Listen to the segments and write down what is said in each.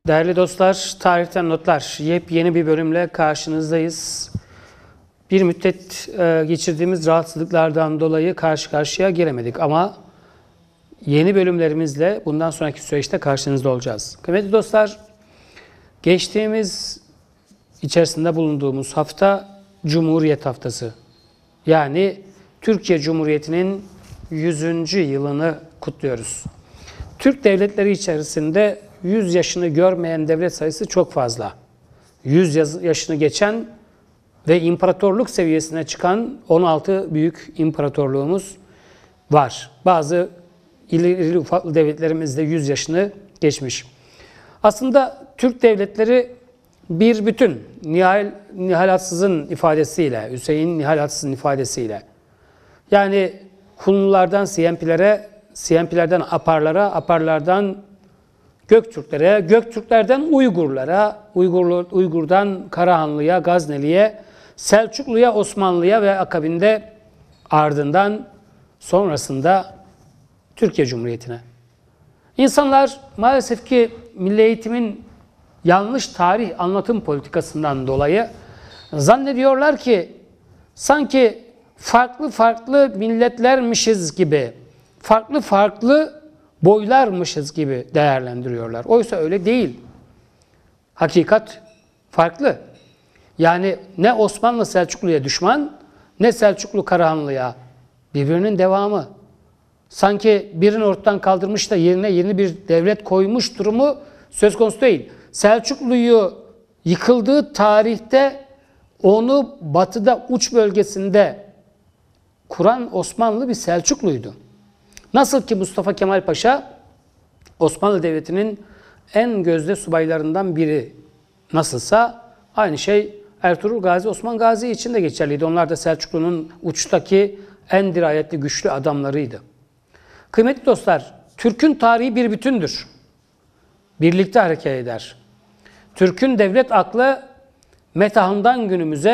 Değerli dostlar, Tarihten Notlar yepyeni bir bölümle karşınızdayız. Bir müddet geçirdiğimiz rahatsızlıklardan dolayı karşı karşıya gelemedik ama yeni bölümlerimizle bundan sonraki süreçte karşınızda olacağız. Kıymetli dostlar, geçtiğimiz içerisinde bulunduğumuz hafta Cumhuriyet Haftası. Yani Türkiye Cumhuriyeti'nin 100. yılını kutluyoruz. Türk devletleri içerisinde 100 yaşını görmeyen devlet sayısı çok fazla. 100 yaşını geçen ve imparatorluk seviyesine çıkan 16 büyük imparatorluğumuz var. Bazı iri ufaklı devletlerimiz de 100 yaşını geçmiş. Aslında Türk devletleri bir bütün. Nihal Atsız'ın ifadesiyle, Hüseyin Nihal Atsız'ın ifadesiyle. Yani Hunlulardan CNP'lere, CNP'lerden Aparlara, Aparlardan Göktürklere, Göktürklerden Uygurlara, Uygur'dan Karahanlı'ya, Gazneli'ye, Selçuklu'ya, Osmanlı'ya ve akabinde ardından sonrasında Türkiye Cumhuriyeti'ne. İnsanlar maalesef ki milli eğitimin yanlış tarih anlatım politikasından dolayı zannediyorlar ki sanki farklı farklı milletlermişiz gibi, farklı farklı boylarmışız gibi değerlendiriyorlar. Oysa öyle değil. Hakikat farklı. Yani ne Osmanlı Selçuklu'ya düşman, ne Selçuklu Karahanlı'ya, birbirinin devamı. Sanki birini ortadan kaldırmış da yerine yeni bir devlet koymuş durumu söz konusu değil. Selçuklu'yu yıkıldığı tarihte onu batıda uç bölgesinde kuran Osmanlı bir Selçukluydu. Nasıl ki Mustafa Kemal Paşa Osmanlı Devleti'nin en gözde subaylarından biri nasılsa aynı şey Ertuğrul Gazi, Osman Gazi için de geçerliydi. Onlar da Selçuklu'nun uçtaki en dirayetli, güçlü adamlarıydı. Kıymetli dostlar, Türk'ün tarihi bir bütündür. Birlikte hareket eder. Türk'ün devlet aklı Metehan'dan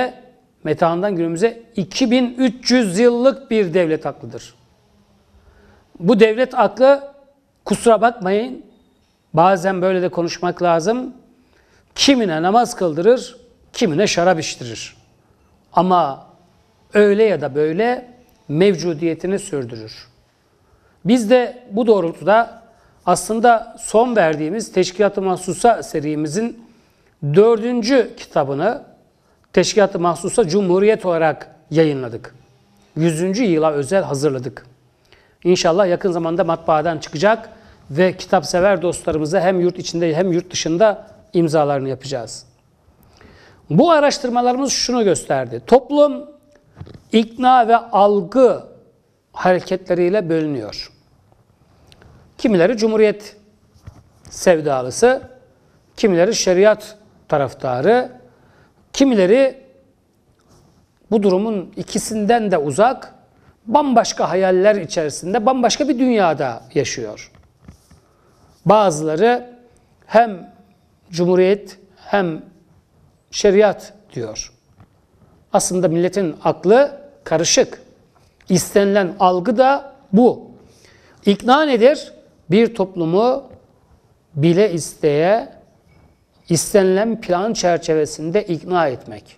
günümüze 2300 yıllık bir devlet aklıdır. Bu devlet aklı, kusura bakmayın, bazen böyle de konuşmak lazım, kimine namaz kıldırır, kimine şarap içtirir. Ama öyle ya da böyle mevcudiyetini sürdürür. Biz de bu doğrultuda aslında son verdiğimiz Teşkilat-ı Mahsusa serimizin 4. kitabını Teşkilat-ı Mahsusa Cumhuriyet olarak yayınladık. 100. yıla özel hazırladık. İnşallah yakın zamanda matbaadan çıkacak ve kitapsever dostlarımıza hem yurt içinde hem yurt dışında imzalarını yapacağız. Bu araştırmalarımız şunu gösterdi. Toplum ikna ve algı hareketleriyle bölünüyor. Kimileri Cumhuriyet sevdalısı, kimileri şeriat taraftarı, kimileri bu durumun ikisinden de uzak, bambaşka hayaller içerisinde, bambaşka bir dünyada yaşıyor. Bazıları hem Cumhuriyet hem şeriat diyor. Aslında milletin aklı karışık. İstenilen algı da bu. İkna nedir? Bir toplumu bile isteye, istenilen plan çerçevesinde ikna etmek.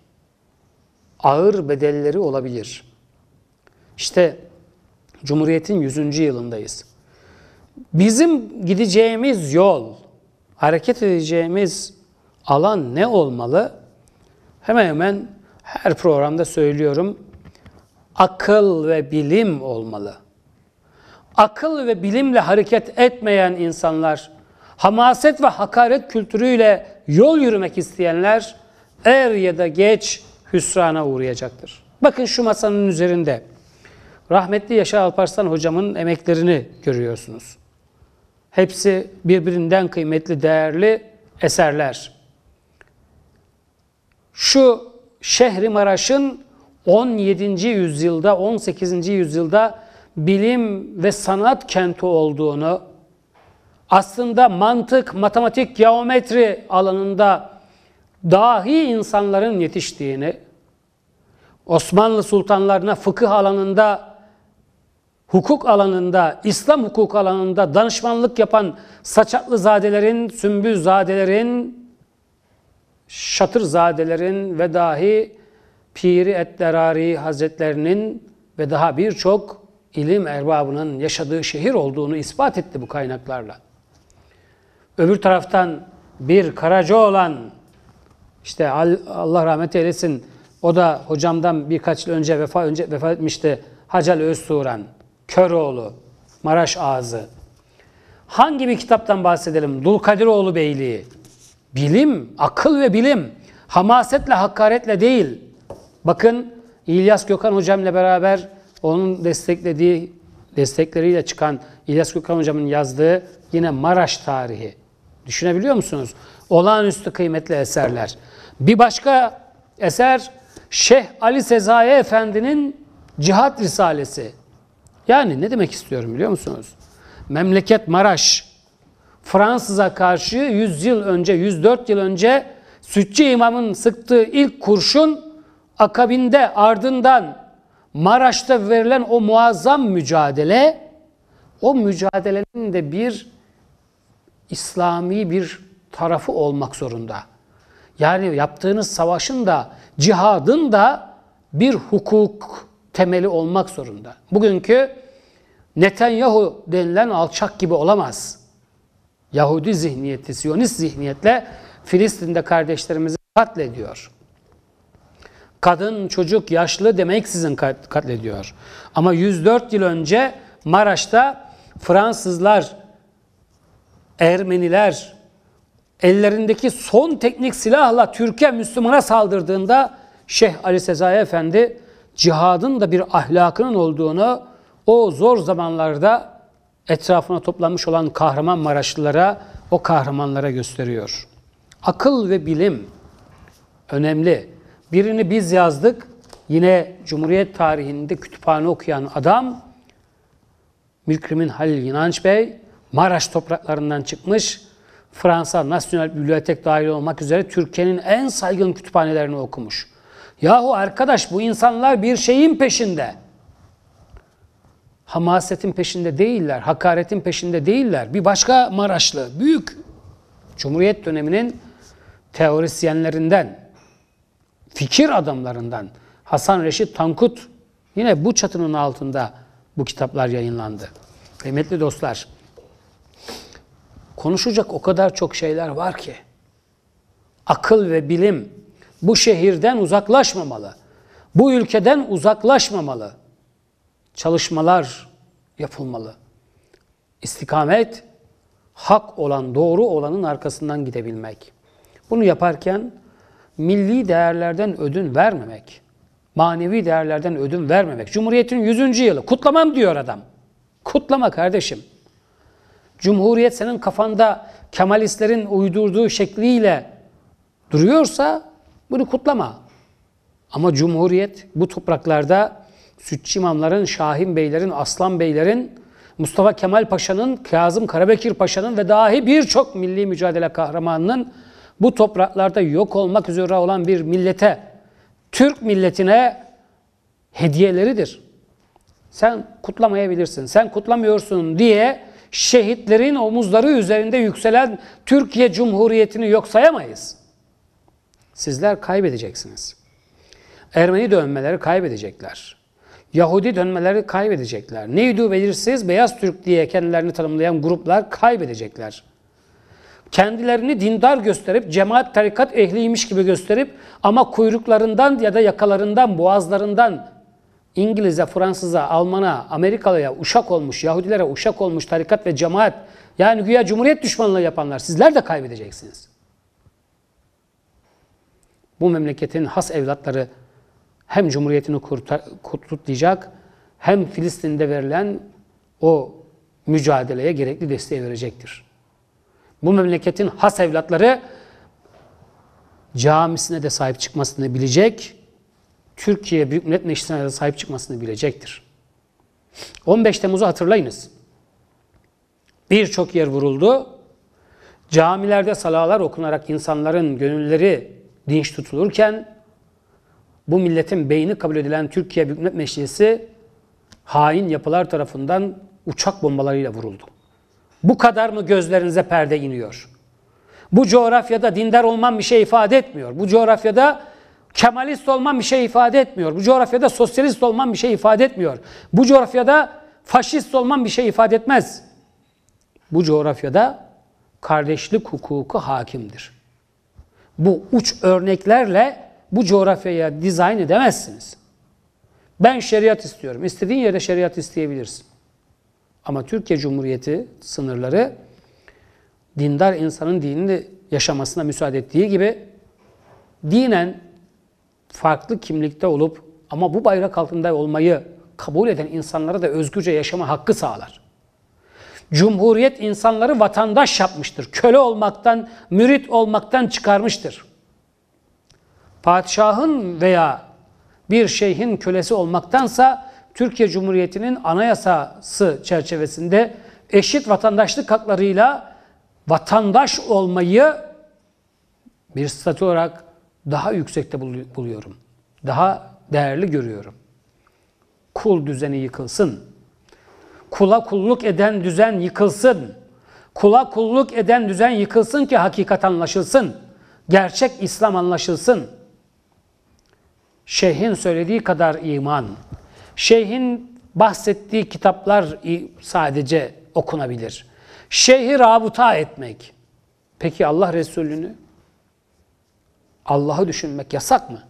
Ağır bedelleri olabilir. İşte Cumhuriyet'in 100. yılındayız. Bizim gideceğimiz yol, hareket edeceğimiz alan ne olmalı? Hemen hemen her programda söylüyorum. Akıl ve bilim olmalı. Akıl ve bilimle hareket etmeyen insanlar, hamaset ve hakaret kültürüyle yol yürümek isteyenler er ya da geç hüsrana uğrayacaktır. Bakın şu masanın üzerinde rahmetli Yaşar Alparslan hocamın emeklerini görüyorsunuz. Hepsi birbirinden kıymetli, değerli eserler. Şu Şehri Maraş'ın 17. yüzyılda, 18. yüzyılda bilim ve sanat kenti olduğunu, aslında mantık, matematik, geometri alanında dahi insanların yetiştiğini, Osmanlı sultanlarına fıkıh alanında hukuk alanında, İslam hukuk alanında danışmanlık yapan Saçaklızadelerin, Sümbülzadelerin, Şatırzadelerin ve dahi Piri Etlerari Hazretlerinin ve daha birçok ilim erbabının yaşadığı şehir olduğunu ispat etti bu kaynaklarla. Öbür taraftan bir Karacaoğlan, işte Allah rahmet eylesin, o da hocamdan birkaç yıl önce vefat etmişti, Hacal Öztuğran, Köroğlu, Maraş Ağzı. Hangi bir kitaptan bahsedelim? Dulkadiroğlu Beyliği. Bilim, akıl ve bilim. Hamasetle, hakaretle değil. Bakın İlyas Gökhan hocamla beraber onun destekleriyle çıkan İlyas Gökhan hocamın yazdığı yine Maraş tarihi. Düşünebiliyor musunuz? Olağanüstü kıymetli eserler. Bir başka eser Şeyh Ali Sezai Efendi'nin Cihat Risalesi. Yani ne demek istiyorum biliyor musunuz? Memleket Maraş, Fransız'a karşı 100 yıl önce, 104 yıl önce Sütçü İmam'ın sıktığı ilk kurşun, akabinde ardından Maraş'ta verilen o muazzam mücadele, o mücadelenin de bir İslami bir tarafı olmak zorunda. Yani yaptığınız savaşın da, cihadın da bir hukuk temeli olmak zorunda. Bugünkü Netanyahu denilen alçak gibi olamaz. Yahudi zihniyeti, Siyonist zihniyetle Filistin'de kardeşlerimizi katlediyor. Kadın, çocuk, yaşlı demeksizin katlediyor. Ama 104 yıl önce Maraş'ta Fransızlar, Ermeniler ellerindeki son teknik silahla Türkiye Müslümana saldırdığında Şeyh Ali Sezai Efendi cihadın da bir ahlakının olduğunu o zor zamanlarda etrafına toplanmış olan kahraman Maraşlılara, o kahramanlara gösteriyor. Akıl ve bilim önemli. Birini biz yazdık. Yine Cumhuriyet tarihinde kütüphane okuyan adam Mülkrimin Halil İnanç Bey Maraş topraklarından çıkmış. Fransa Nasyonel Bibliotek dahil olmak üzere Türkiye'nin en saygın kütüphanelerini okumuş. Yahu arkadaş, bu insanlar bir şeyin peşinde. Hamasetin peşinde değiller, hakaretin peşinde değiller. Bir başka Maraşlı, büyük Cumhuriyet döneminin teorisyenlerinden, fikir adamlarından Hasan Reşit Tankut, yine bu çatının altında bu kitaplar yayınlandı. Kıymetli dostlar, konuşacak o kadar çok şeyler var ki, akıl ve bilim bu şehirden uzaklaşmamalı, bu ülkeden uzaklaşmamalı. Çalışmalar yapılmalı. İstikamet, hak olan, doğru olanın arkasından gidebilmek. Bunu yaparken milli değerlerden ödün vermemek, manevi değerlerden ödün vermemek. Cumhuriyet'in 100. yılı, kutlamam diyor adam. Kutlama kardeşim. Cumhuriyet senin kafanda Kemalistlerin uydurduğu şekliyle duruyorsa bunu kutlama. Ama Cumhuriyet bu topraklarda Sütçü imamların, Şahin Beylerin, Aslan Beylerin, Mustafa Kemal Paşa'nın, Kazım Karabekir Paşa'nın ve dahi birçok milli mücadele kahramanının bu topraklarda yok olmak üzere olan bir millete, Türk milletine hediyeleridir. Sen kutlamayabilirsin, sen kutlamıyorsun diye şehitlerin omuzları üzerinde yükselen Türkiye Cumhuriyeti'ni yok sayamayız. Sizler kaybedeceksiniz. Ermeni dönmeleri kaybedecekler. Yahudi dönmeleri kaybedecekler. Neydi belirsiz beyaz Türk diye kendilerini tanımlayan gruplar kaybedecekler. Kendilerini dindar gösterip, cemaat tarikat ehliymiş gibi gösterip ama kuyruklarından ya da yakalarından, boğazlarından İngiliz'e, Fransız'a, Alman'a, Amerikalı'ya uşak olmuş, Yahudilere uşak olmuş tarikat ve cemaat, yani güya Cumhuriyet düşmanlığı yapanlar, sizler de kaybedeceksiniz. Bu memleketin has evlatları hem Cumhuriyetini kutlayacak, hem Filistin'de verilen o mücadeleye gerekli desteği verecektir. Bu memleketin has evlatları camisine de sahip çıkmasını bilecek, Türkiye Büyük Millet Meclisi'ne de sahip çıkmasını bilecektir. 15 Temmuz'u hatırlayınız. Birçok yer vuruldu. Camilerde salalar okunarak insanların gönülleri dinç tutulurken bu milletin beyni kabul edilen Türkiye Büyük Millet Meclisi hain yapılar tarafından uçak bombalarıyla vuruldu. Bu kadar mı gözlerinize perde iniyor? Bu coğrafyada dindar olman bir şey ifade etmiyor. Bu coğrafyada Kemalist olman bir şey ifade etmiyor. Bu coğrafyada sosyalist olman bir şey ifade etmiyor. Bu coğrafyada faşist olman bir şey ifade etmez. Bu coğrafyada kardeşlik hukuku hakimdir. Bu uç örneklerle bu coğrafyaya dizayn edemezsiniz. Ben şeriat istiyorum. İstediğin yerde şeriat isteyebilirsin. Ama Türkiye Cumhuriyeti sınırları dindar insanın dinini yaşamasına müsaade ettiği gibi dinen farklı kimlikte olup ama bu bayrak altında olmayı kabul eden insanlara da özgürce yaşama hakkı sağlar. Cumhuriyet insanları vatandaş yapmıştır. Köle olmaktan, mürit olmaktan çıkarmıştır. Padişahın veya bir şeyhin kölesi olmaktansa Türkiye Cumhuriyeti'nin anayasası çerçevesinde eşit vatandaşlık haklarıyla vatandaş olmayı bir statü olarak daha yüksekte buluyorum. Daha değerli görüyorum. Kul düzeni yıkılsın. Kula kulluk eden düzen yıkılsın. Kula kulluk eden düzen yıkılsın ki hakikat anlaşılsın. Gerçek İslam anlaşılsın. Şeyhin söylediği kadar iman, şeyhin bahsettiği kitaplar sadece okunabilir. Şeyhi rabıta etmek. Peki Allah Resulü'nü? Allah'ı düşünmek yasak mı?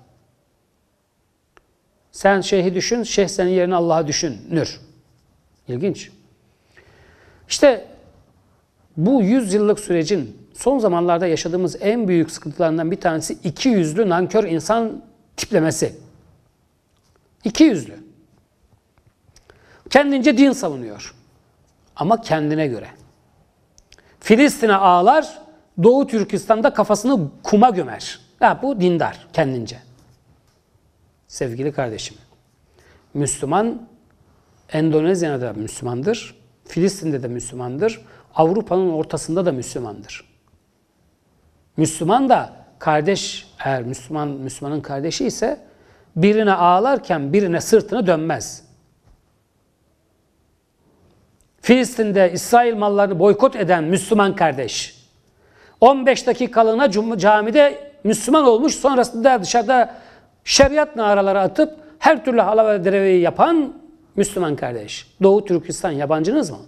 Sen şeyhi düşün, şeyh senin yerine Allah'ı düşünür. İlginç. İşte bu 100 yıllık sürecin son zamanlarda yaşadığımız en büyük sıkıntılarından bir tanesi iki yüzlü nankör insan tiplemesi. İki yüzlü. Kendince din savunuyor. Ama kendine göre. Filistin'e ağlar, Doğu Türkistan'da kafasını kuma gömer. Ha, bu dindar kendince. Sevgili kardeşim, Müslüman Endonezya'da da Müslümandır, Filistin'de de Müslümandır, Avrupa'nın ortasında da Müslümandır. Müslüman da kardeş, eğer Müslümanın kardeşi ise birine ağlarken birine sırtını dönmez. Filistin'de İsrail mallarını boykot eden Müslüman kardeş, 15 dakikalığına camide Müslüman olmuş, sonrasında dışarıda şeriat naraları atıp her türlü hala ve dereveyi yapan Müslüman kardeş. Doğu Türkistan yabancınız mı?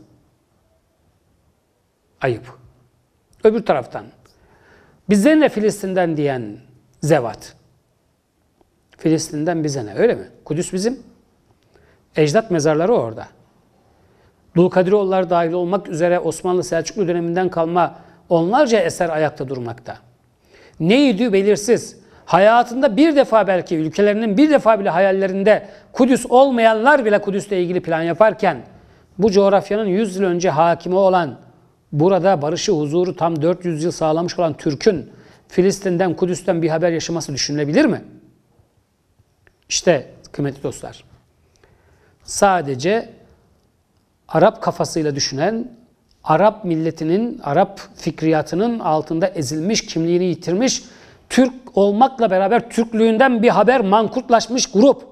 Ayıp. Öbür taraftan bize ne Filistin'den diyen zevat. Filistin'den bize ne, öyle mi? Kudüs bizim. Ecdat mezarları orada. Dulkadiroğulları dahil olmak üzere Osmanlı Selçuklu döneminden kalma onlarca eser ayakta durmakta. Neydi belirsiz. Hayatında bir defa, belki ülkelerinin bir defa bile hayallerinde Kudüs olmayanlar bile Kudüs'le ilgili plan yaparken bu coğrafyanın 100 yıl önce hakimi olan, burada barışı, huzuru tam 400 yıl sağlamış olan Türk'ün Filistin'den, Kudüs'ten bir haber yaşaması düşünülebilir mi? İşte kıymetli dostlar, sadece Arap kafasıyla düşünen, Arap milletinin, Arap fikriyatının altında ezilmiş, kimliğini yitirmiş, Türk olmakla beraber Türklüğünden bir haber mankurtlaşmış grup.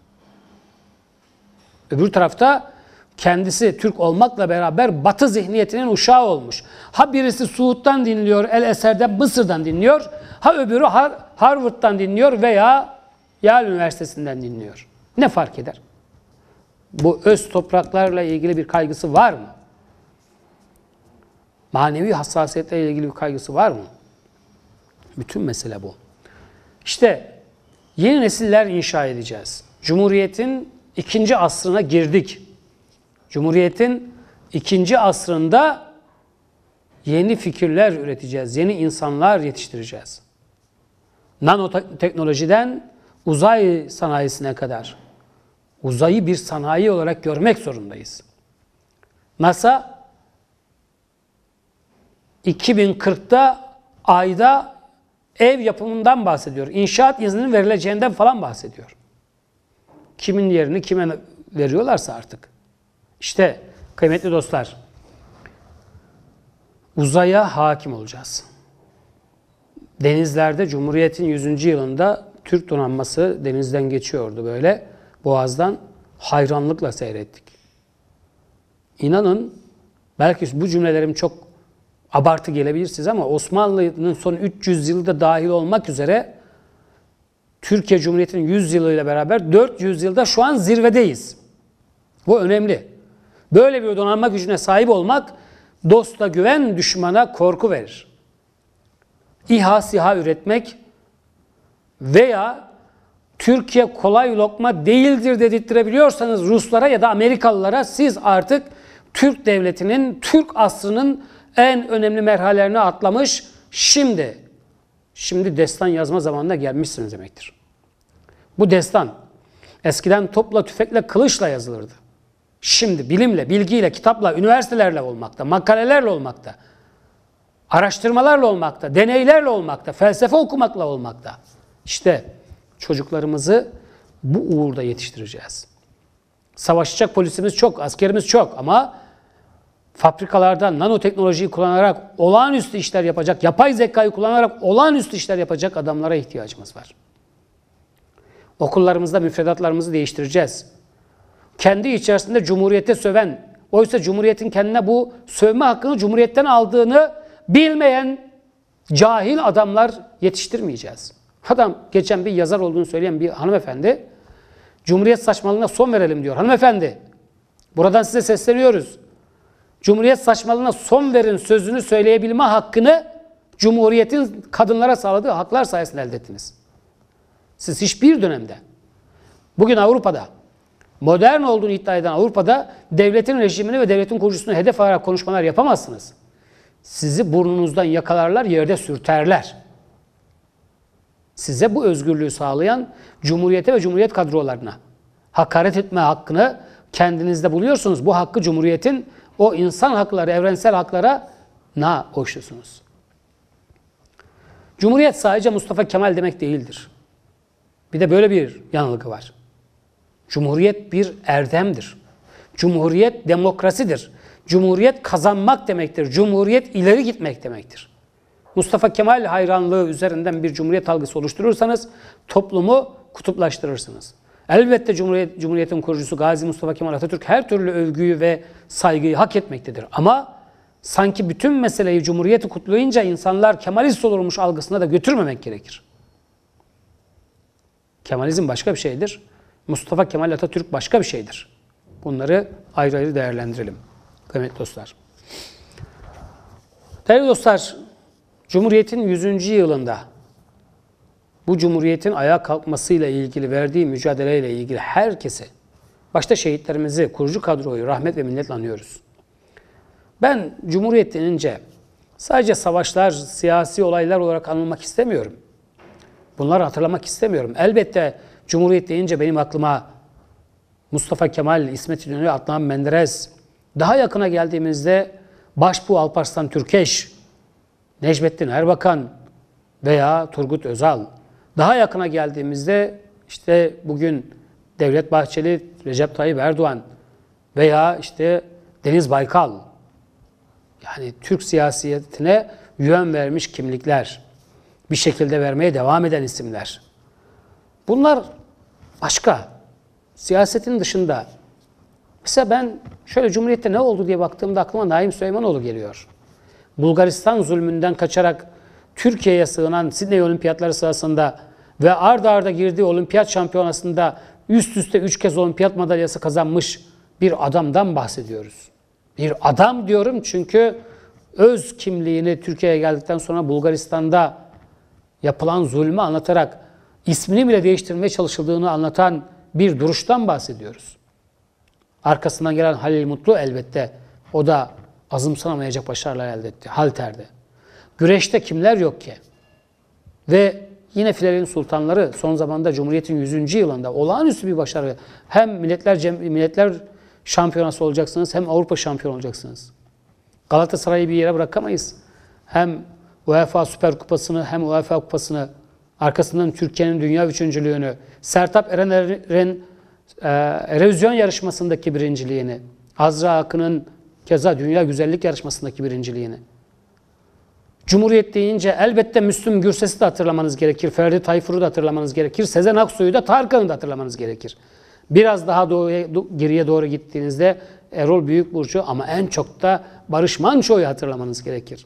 Öbür tarafta kendisi Türk olmakla beraber Batı zihniyetinin uşağı olmuş. Ha birisi Suud'dan dinliyor, El Eser'den, Mısır'dan dinliyor. Ha öbürü Harvard'dan dinliyor veya Yale Üniversitesi'nden dinliyor. Ne fark eder? Bu öz topraklarla ilgili bir kaygısı var mı? Manevi hassasiyetle ilgili bir kaygısı var mı? Bütün mesele bu. İşte yeni nesiller inşa edeceğiz. Cumhuriyetin ikinci asrına girdik. Cumhuriyetin ikinci asrında yeni fikirler üreteceğiz. Yeni insanlar yetiştireceğiz. Nanoteknolojiden uzay sanayisine kadar uzayı bir sanayi olarak görmek zorundayız. NASA 2040'da ayda ev yapımından bahsediyor. İnşaat izninin verileceğinden falan bahsediyor. Kimin yerini kime veriyorlarsa artık. İşte kıymetli dostlar, uzaya hakim olacağız. Denizlerde Cumhuriyet'in 100. yılında Türk donanması denizden geçiyordu böyle. Boğaz'dan hayranlıkla seyrettik. İnanın, belki bu cümlelerim çok abartı gelebilir size ama Osmanlı'nın son 300 yılı da dahil olmak üzere Türkiye Cumhuriyeti'nin 100 yılıyla beraber 400 yılda şu an zirvedeyiz. Bu önemli. Böyle bir donanma gücüne sahip olmak dosta güven, düşmana korku verir. İHA, SİHA üretmek veya Türkiye kolay lokma değildir dedirttirebiliyorsanız Ruslara ya da Amerikalılara, siz artık Türk devletinin, Türk asrının en önemli merhalelerini atlamış, şimdi destan yazma zamanına gelmişsiniz demektir. Bu destan eskiden topla, tüfekle, kılıçla yazılırdı. Şimdi bilimle, bilgiyle, kitapla, üniversitelerle olmakta, makalelerle olmakta, araştırmalarla olmakta, deneylerle olmakta, felsefe okumakla olmakta. İşte çocuklarımızı bu uğurda yetiştireceğiz. Savaşacak polisimiz çok, askerimiz çok ama fabrikalarda nanoteknolojiyi kullanarak olağanüstü işler yapacak, yapay zekayı kullanarak olağanüstü işler yapacak adamlara ihtiyacımız var. Okullarımızda müfredatlarımızı değiştireceğiz. Kendi içerisinde Cumhuriyete söven, oysa Cumhuriyet'in kendine bu sövme hakkını Cumhuriyet'ten aldığını bilmeyen cahil adamlar yetiştirmeyeceğiz. Adam, geçen bir yazar olduğunu söyleyen bir hanımefendi, Cumhuriyet saçmalığına son verelim diyor. Hanımefendi, buradan size sesleniyoruz. Cumhuriyet saçmalığına son verin sözünü söyleyebilme hakkını Cumhuriyet'in kadınlara sağladığı haklar sayesinde elde ettiniz. Siz hiçbir dönemde, bugün Avrupa'da, modern olduğunu iddia eden Avrupa'da devletin rejimini ve devletin kurucusunu hedef alarak konuşmalar yapamazsınız. Sizi burnunuzdan yakalarlar, yerde sürterler. Size bu özgürlüğü sağlayan Cumhuriyete ve Cumhuriyet kadrolarına hakaret etme hakkını kendinizde buluyorsunuz. Bu hakkı Cumhuriyet'in o insan hakları, evrensel haklara borçlusunuz. Cumhuriyet sadece Mustafa Kemal demek değildir. Bir de böyle bir yanılgı var. Cumhuriyet bir erdemdir. Cumhuriyet demokrasidir. Cumhuriyet kazanmak demektir. Cumhuriyet ileri gitmek demektir. Mustafa Kemal hayranlığı üzerinden bir cumhuriyet algısı oluşturursanız toplumu kutuplaştırırsınız. Elbette Cumhuriyet'in kurucusu Gazi Mustafa Kemal Atatürk her türlü övgüyü ve saygıyı hak etmektedir. Ama sanki bütün meseleyi Cumhuriyet'i kutlayınca insanlar Kemalist olurmuş algısına da götürmemek gerekir. Kemalizm başka bir şeydir. Mustafa Kemal Atatürk başka bir şeydir. Bunları ayrı ayrı değerlendirelim. Kıymetli dostlar. Değerli dostlar, Cumhuriyet'in 100. yılında bu Cumhuriyet'in ayağa kalkmasıyla ilgili verdiği mücadeleyle ilgili herkesi, başta şehitlerimizi, kurucu kadroyu rahmet ve minnetle anıyoruz. Ben Cumhuriyet denince sadece savaşlar, siyasi olaylar olarak anılmak istemiyorum. Bunları hatırlamak istemiyorum. Elbette Cumhuriyet deyince benim aklıma Mustafa Kemal, İsmet İnönü, Adnan Menderes, daha yakına geldiğimizde Başbuğ Alparslan Türkeş, Necmettin Erbakan veya Turgut Özal, daha yakına geldiğimizde işte bugün Devlet Bahçeli, Recep Tayyip Erdoğan veya işte Deniz Baykal, yani Türk siyasetine yön vermiş kimlikler, bir şekilde vermeye devam eden isimler. Bunlar başka, siyasetin dışında. Mesela ben şöyle Cumhuriyet'te ne oldu diye baktığımda aklıma Naim Süleymanoğlu geliyor. Bulgaristan zulmünden kaçarak Türkiye'ye sığınan, Sidney Olimpiyatları sırasında ve ard arda girdiği olimpiyat şampiyonasında üst üste 3 kez olimpiyat madalyası kazanmış bir adamdan bahsediyoruz. Bir adam diyorum çünkü öz kimliğini Türkiye'ye geldikten sonra Bulgaristan'da yapılan zulmü anlatarak ismini bile değiştirmeye çalışıldığını anlatan bir duruştan bahsediyoruz. Arkasından gelen Halil Mutlu elbette o da azımsanamayacak başarılar elde etti. Halter'de. Güreşte kimler yok ki? Ve yine filenin sultanları son zamanda Cumhuriyet'in 100. yılında olağanüstü bir başarı. Hem milletler şampiyonası olacaksınız hem Avrupa şampiyonu olacaksınız. Galatasaray'ı bir yere bırakamayız. Hem UEFA Süper Kupası'nı hem UEFA Kupası'nı, arkasından Türkiye'nin dünya üçüncülüğünü, Sertab Erener'in Erozyon yarışmasındaki birinciliğini, Azra Akın'ın keza dünya güzellik yarışmasındaki birinciliğini. Cumhuriyet deyince elbette Müslüm Gürses'i de hatırlamanız gerekir, Ferdi Tayfur'u da hatırlamanız gerekir, Sezen Aksu'yu da, Tarkan'ı da hatırlamanız gerekir. Biraz daha geriye doğru gittiğinizde Erol Büyükburcu, ama en çok da Barış Manço'yu hatırlamanız gerekir.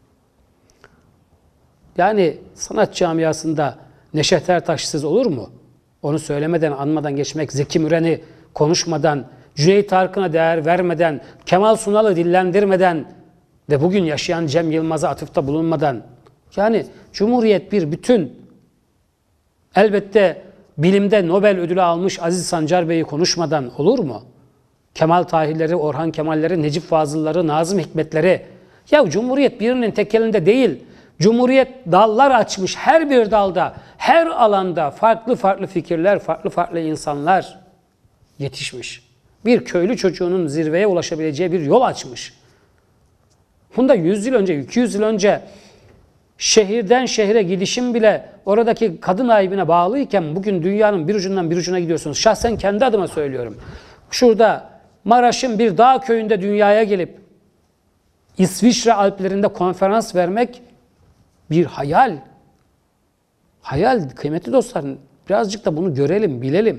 Yani sanat camiasında Neşet Ertaş'sız olur mu? Onu söylemeden, anmadan geçmek, Zeki Müren'i konuşmadan, Cüneyt Arkın'a değer vermeden, Kemal Sunal'ı dillendirmeden ve bugün yaşayan Cem Yılmaz'a atıfta bulunmadan, yani Cumhuriyet bir bütün. Elbette bilimde Nobel ödülü almış Aziz Sancar Bey'i konuşmadan olur mu? Kemal Tahirleri, Orhan Kemalleri, Necip Fazılları, Nazım Hikmetleri. Ya Cumhuriyet birinin tek elinde değil. Cumhuriyet dallar açmış, her bir dalda, her alanda farklı farklı fikirler, farklı farklı insanlar yetişmiş. Bir köylü çocuğunun zirveye ulaşabileceği bir yol açmış. Bunda 100 yıl önce, 200 yıl önce şehirden şehre gidişim bile oradaki kadın ayibine bağlıyken bugün dünyanın bir ucundan bir ucuna gidiyorsunuz. Şahsen kendi adıma söylüyorum. Şurada Maraş'ın bir dağ köyünde dünyaya gelip İsviçre Alplerinde konferans vermek bir hayal. Hayal kıymetli dostlar. Birazcık da bunu görelim, bilelim.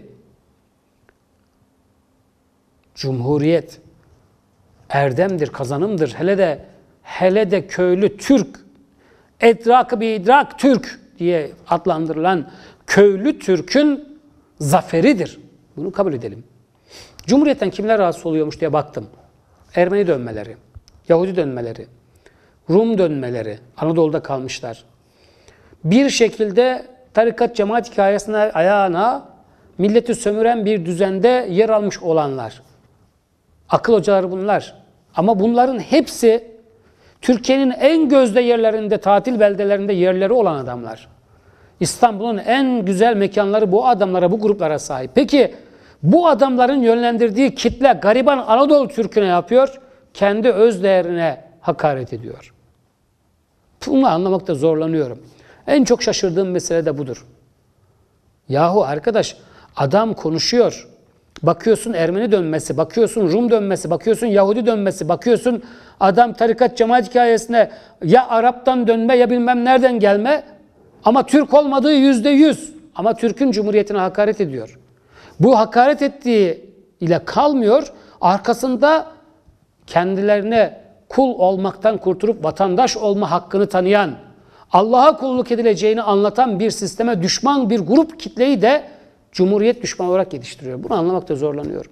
Cumhuriyet erdemdir, kazanımdır. Hele de köylü Türk, edrak-ı bir idrak Türk diye adlandırılan köylü Türk'ün zaferidir. Bunu kabul edelim. Cumhuriyetten kimler rahatsız oluyormuş diye baktım. Ermeni dönmeleri, Yahudi dönmeleri, Rum dönmeleri, Anadolu'da kalmışlar. Bir şekilde tarikat cemaat hikayesine ayağına milleti sömüren bir düzende yer almış olanlar. Akıl hocaları bunlar. Ama bunların hepsi Türkiye'nin en gözde yerlerinde, tatil beldelerinde yerleri olan adamlar. İstanbul'un en güzel mekanları bu adamlara, bu gruplara sahip. Peki bu adamların yönlendirdiği kitle gariban Anadolu Türk'üne yapıyor? Kendi öz değerine hakaret ediyor. Bunu anlamakta zorlanıyorum. En çok şaşırdığım mesele de budur. Yahu arkadaş, adam konuşuyor. Bakıyorsun Ermeni dönmesi, bakıyorsun Rum dönmesi, bakıyorsun Yahudi dönmesi, bakıyorsun adam tarikat cemaat hikayesine ya Arap'tan dönme ya bilmem nereden gelme, ama Türk olmadığı %100. Ama Türk'ün Cumhuriyetine hakaret ediyor. Bu hakaret ettiği ile kalmıyor, arkasında kendilerine kul olmaktan kurtulup vatandaş olma hakkını tanıyan, Allah'a kulluk edileceğini anlatan bir sisteme düşman bir grup kitleyi de Cumhuriyet düşmanı olarak yetiştiriyor. Bunu anlamakta zorlanıyorum.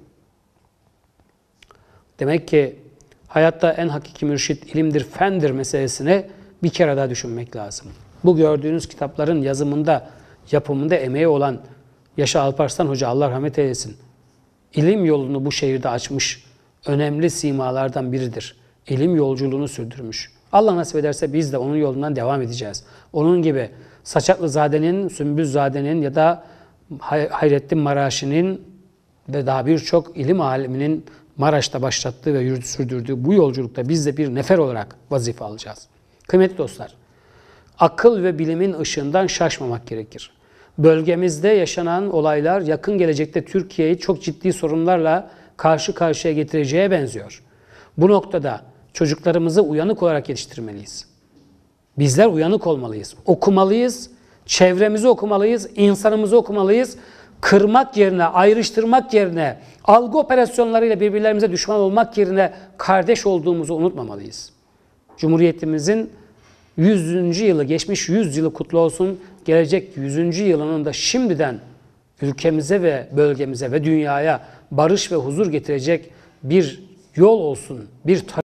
Demek ki hayatta en hakiki mürşit ilimdir, fendir meselesini bir kere daha düşünmek lazım. Bu gördüğünüz kitapların yazımında, yapımında emeği olan Yaşar Alparslan Hoca, Allah rahmet eylesin, ilim yolunu bu şehirde açmış önemli simalardan biridir. İlim yolculuğunu sürdürmüş. Allah nasip ederse biz de onun yolundan devam edeceğiz. Onun gibi Saçaklızade'nin, Sümbülzade'nin ya da Hayrettin Maraşi'nin ve daha birçok ilim aliminin Maraş'ta başlattığı ve sürdürdüğü bu yolculukta biz de bir nefer olarak vazife alacağız. Kıymetli dostlar, akıl ve bilimin ışığından şaşmamak gerekir. Bölgemizde yaşanan olaylar yakın gelecekte Türkiye'yi çok ciddi sorunlarla karşı karşıya getireceğe benziyor. Bu noktada çocuklarımızı uyanık olarak yetiştirmeliyiz. Bizler uyanık olmalıyız, okumalıyız, çevremizi okumalıyız, insanımızı okumalıyız. Kırmak yerine, ayrıştırmak yerine, algı operasyonlarıyla birbirlerimize düşman olmak yerine kardeş olduğumuzu unutmamalıyız. Cumhuriyetimizin 100. yılı, geçmiş 100 yılı kutlu olsun. Gelecek 100. yılının da şimdiden ülkemize ve bölgemize ve dünyaya barış ve huzur getirecek bir yol olsun, bir